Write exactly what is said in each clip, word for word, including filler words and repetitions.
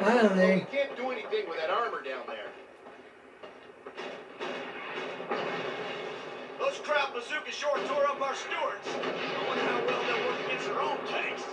Finally. You can't do anything with that armor down there. Those crowd bazooka sure tore up our Stuarts. I wonder how well they'll work against their own tanks.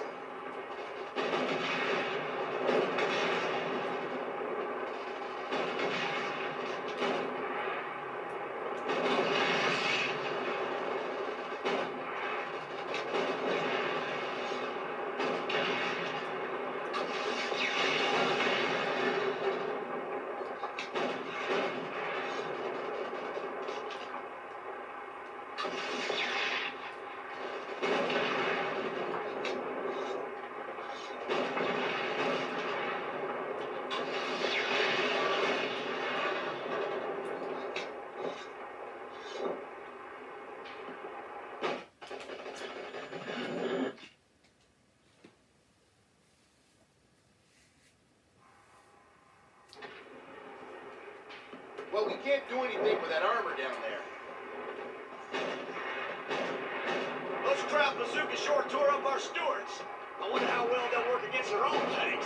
Well, we can't do anything with that armor down there. Those crowd bazooka sure tore up our Stuarts. I wonder how well they'll work against their own tanks.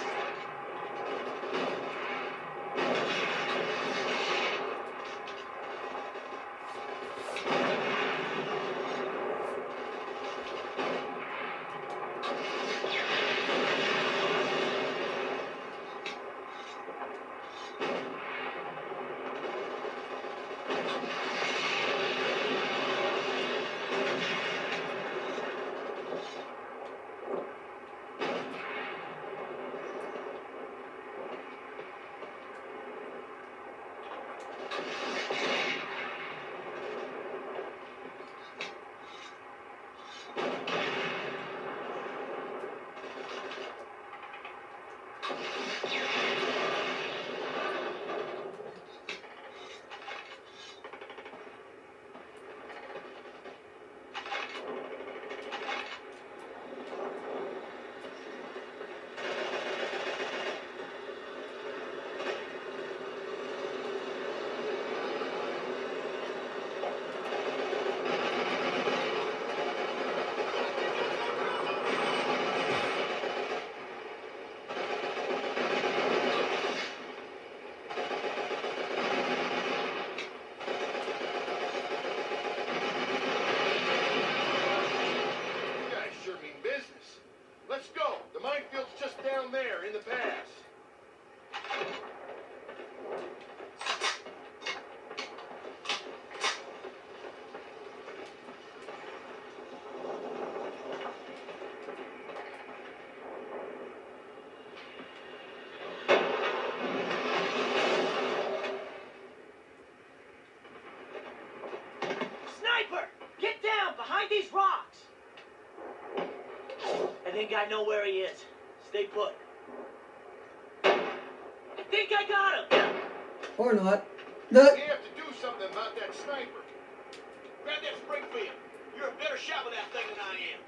Let's go. The minefield's just down there in the pass. Sniper! Get down behind these rocks! I think I know where he is. Stay put. I think I got him! Or not. Look. We have to do something about that sniper. Grab that Springfield. You're a better shot with that thing than I am.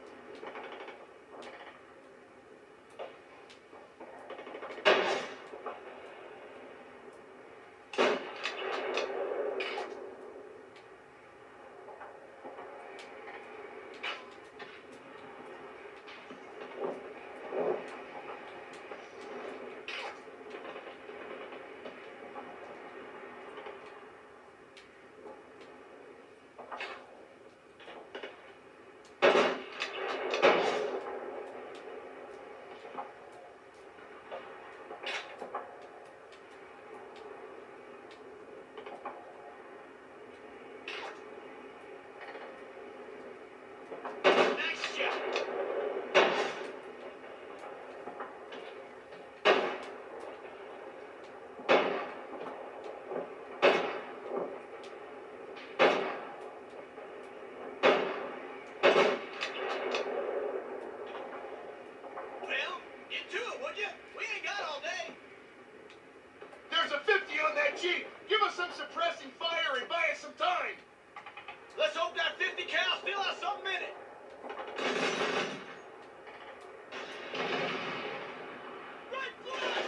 Chief, give us some suppressing fire and buy us some time. Let's hope that fifty cal still has something in it. Right flag!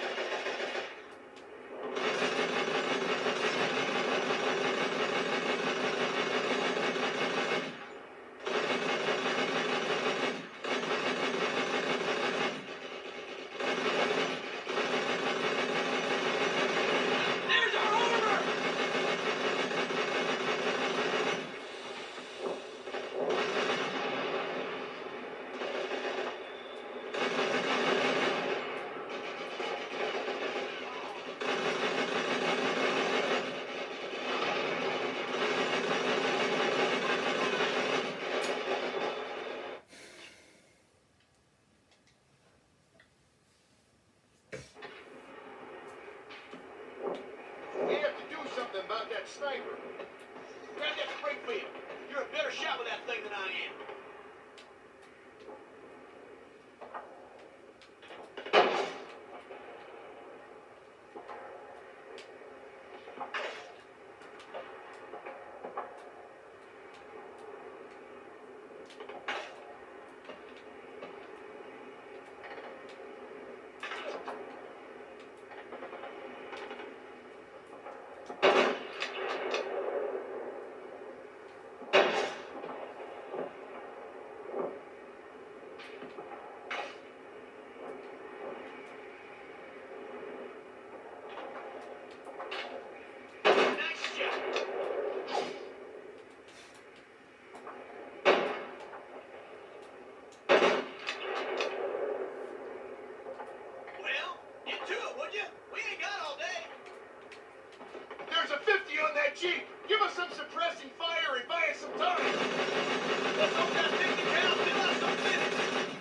sniper. Grab that Springfield. You're a better shot with that thing than I am. Jeep, give us some suppressing fire and buy us some time. Let's hope that fifty pounds still has some minutes.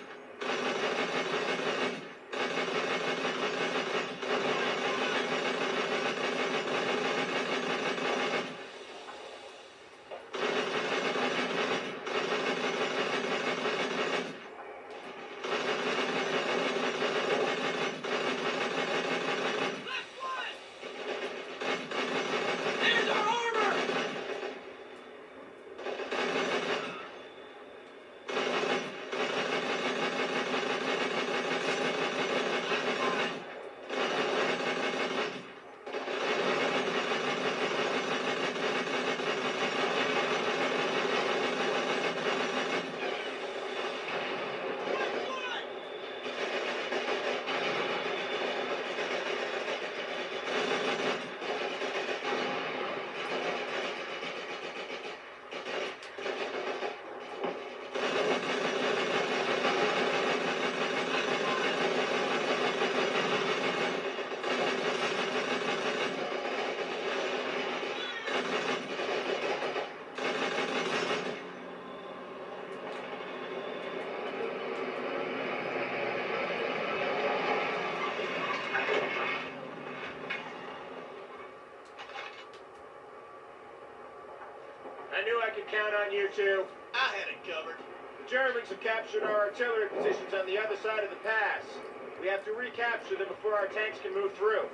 I knew I could count on you two. I had it covered. The Germans have captured our artillery positions on the other side of the pass. We have to recapture them before our tanks can move through.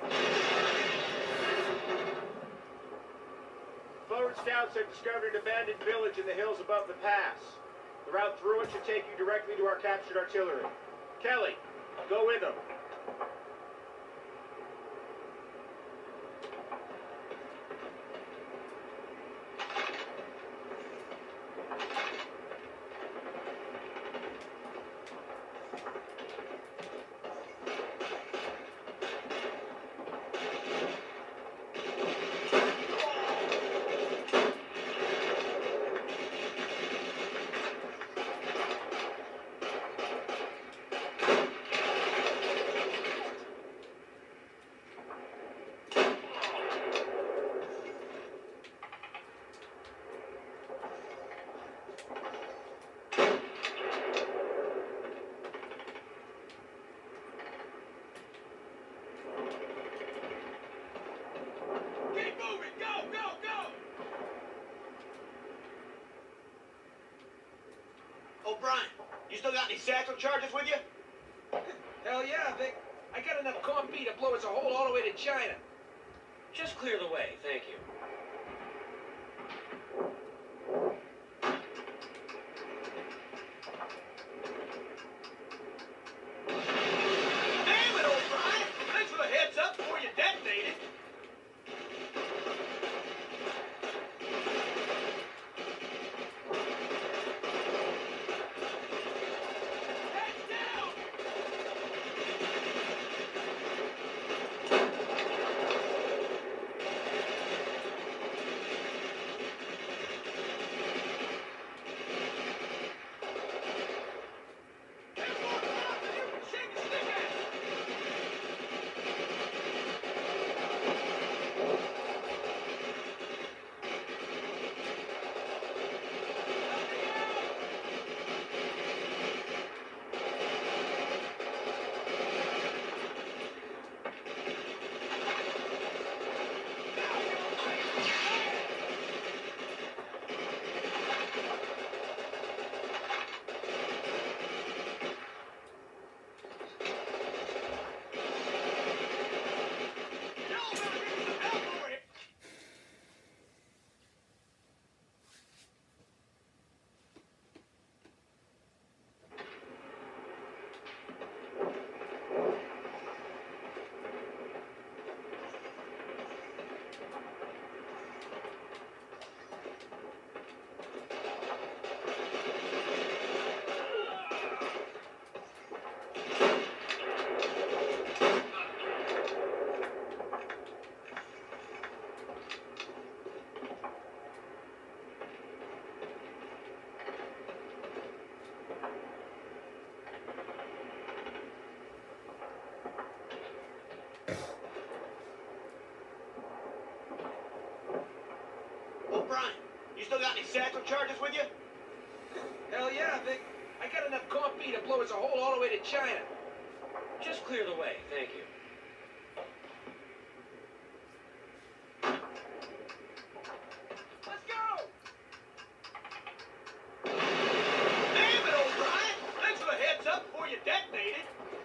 Forward scouts have discovered an abandoned village in the hills above the pass. The route through it should take you directly to our captured artillery. Kelly, go with them. O'Brien, you still got any satchel charges with you? Hell yeah, Vic. I got enough coffee to blow us a hole all the way to China. Just clear the way, thank you. Damn it, O'Brien! Thanks for the heads up before you detonated. still got any satchel charges with you? Hell yeah, Vic. I got enough coffee to blow us a hole all the way to China. Just clear the way, thank you. Let's go! Damn it, O'Brien! Thanks for the heads up before you detonated.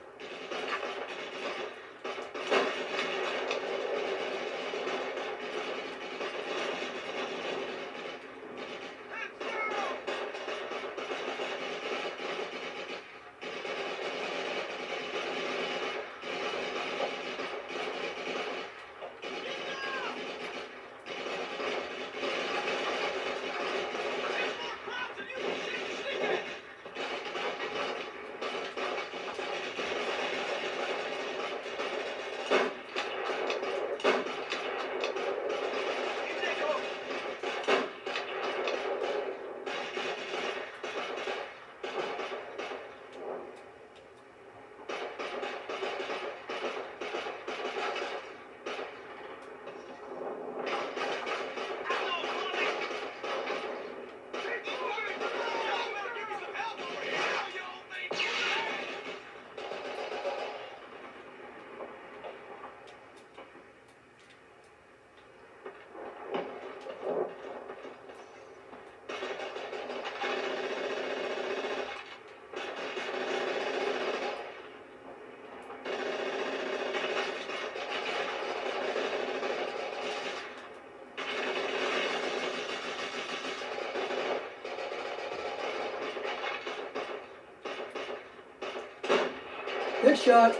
Good shot.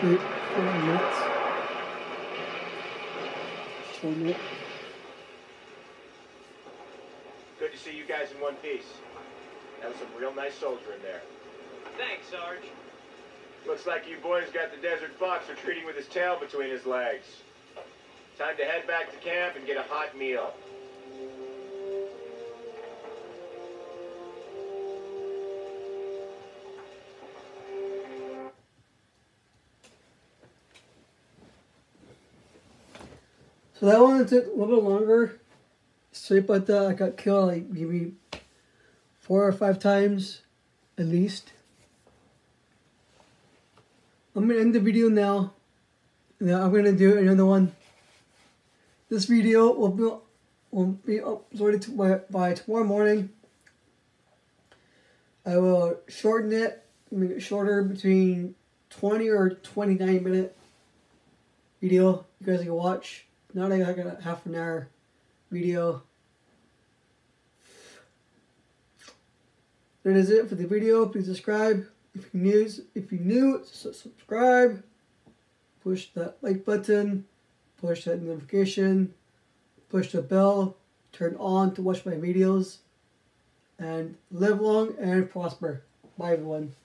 Wait, four minutes. Four minutes. Good to see you guys in one piece. That was some real nice soldier in there. Thanks, Sarge. Looks like you boys got the Desert Fox retreating with his tail between his legs. Time to head back to camp and get a hot meal. So that one took a little bit longer. Straight but uh, I got killed like maybe four or five times at least. I'm gonna end the video now. And then I'm gonna do another one. This video will be will be uploaded to by, by tomorrow morning. I will shorten it, make it shorter, between twenty or twenty-nine minute video you guys can watch. Not like a half an hour video. That is it for the video. Please subscribe if you're new. If you're new, so subscribe. Push that like button. Push that notification. Push the bell. Turn on to watch my videos. And live long and prosper. Bye everyone.